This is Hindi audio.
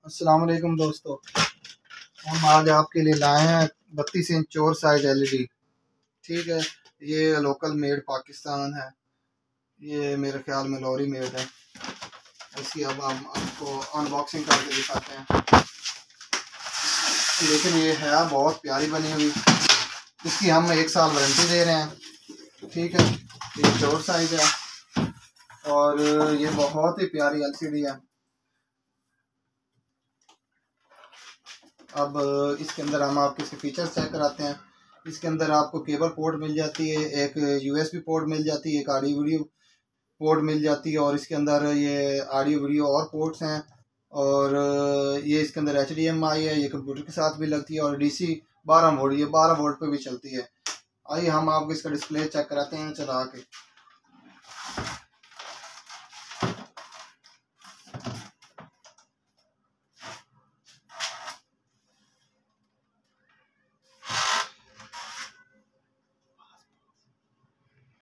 अस्सलाम वालेकुम दोस्तों। हम आज आपके लिए लाए हैं 32 इंच चौर साइज एलईडी। ठीक है, ये लोकल मेड पाकिस्तान है। ये मेरे ख्याल में लॉरी मेड है। इसकी अब हम आपको अनबॉक्सिंग करके दिखाते हैं। लेकिन ये है बहुत प्यारी बनी हुई। इसकी हम 1 साल वारंटी दे रहे हैं। ठीक है, ये चौर साइज है और ये बहुत ही प्यारी एलसीडी है। अब इसके अंदर हम आपके इसके फीचर्स चेक कराते हैं। इसके अंदर आपको केबल पोर्ट मिल जाती है, एक यूएसबी पोर्ट मिल जाती है, एक ऑडियो वीडियो पोर्ट मिल जाती है और इसके अंदर ये ऑडियो वीडियो और पोर्ट्स हैं। और ये इसके अंदर HDMI है, ये कंप्यूटर के साथ भी लगती है और DC 12 वोल्ट, ये 12 वोल्ट पे भी चलती है। आइए हम आपको इसका डिस्प्ले चेक कराते हैं चला के।